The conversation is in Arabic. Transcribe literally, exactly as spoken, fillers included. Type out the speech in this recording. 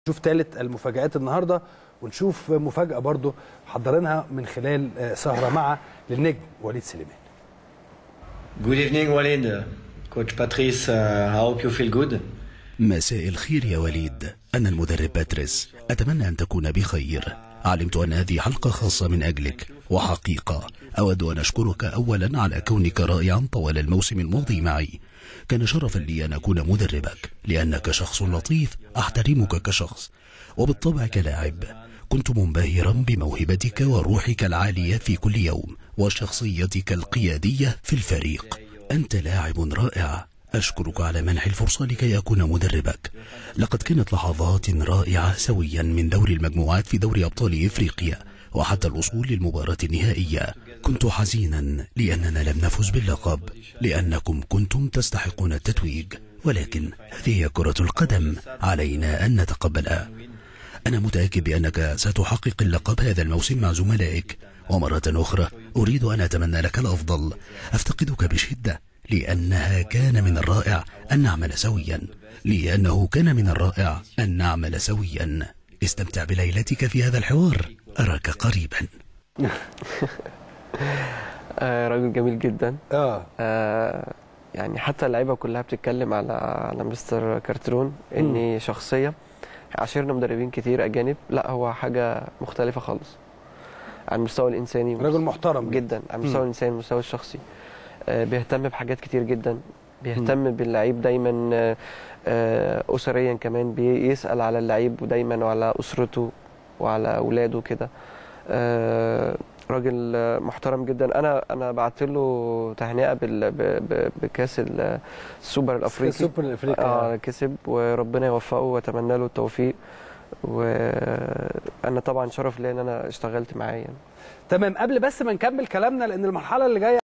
نشوف ثالث المفاجآت النهارده ونشوف مفاجأة برضو حضرينها من خلال سهرة مع للنجم وليد سليمان. Good evening Walid. Coach Patrice, uh, I hope you feel good. مساء الخير يا وليد. أنا المدرب باتريس، أتمنى أن تكون بخير. علمت أن هذه حلقة خاصة من أجلك، وحقيقة أود أن أشكرك أولا على كونك رائعا طوال الموسم الماضي معي. كان شرفا لي أن أكون مدربك، لأنك شخص لطيف أحترمك كشخص، وبالطبع كلاعب كنت منبهرا بموهبتك وروحك العالية في كل يوم وشخصيتك القيادية في الفريق. أنت لاعب رائع. أشكرك على منح الفرصة لكي أكون مدربك. لقد كانت لحظات رائعة سويا من دور المجموعات في دوري أبطال إفريقيا وحتى الوصول للمباراة النهائية. كنت حزينا لأننا لم نفز باللقب، لأنكم كنتم تستحقون التتويج، ولكن هذه كرة القدم، علينا أن نتقبلها. أنا متأكد بأنك ستحقق اللقب هذا الموسم مع زملائك، ومرة أخرى أريد أن أتمنى لك الأفضل. أفتقدك بشدة، لأنها كان من الرائع أن نعمل سويا لأنه كان من الرائع أن نعمل سويا. استمتع بليلتك في هذا الحوار، أراك قريبا. آه راجل جميل جدا. اه, آه يعني حتى اللعيبه كلها بتتكلم على على مستر كارترون اني شخصيه. عاشرنا مدربين كتير اجانب، لا هو حاجه مختلفه خالص على المستوى الانساني. راجل محترم جدا على المستوى الانساني والمستوى الشخصي. آه بيهتم بحاجات كتير جدا، بيهتم باللعيب دايما. آه اسريا كمان بيسال على اللعيب دايما وعلى اسرته وعلى اولاده كده. آه راجل محترم جدا. انا انا بعت له تهنئه بكاس السوبر الافريقي. السوبر الافريقي اه كسب، وربنا يوفقه واتمنى له التوفيق. وانا طبعا شرف لي ان انا اشتغلت معاه يعني. تمام. قبل بس ما نكمل كلامنا، لان المرحله اللي جايه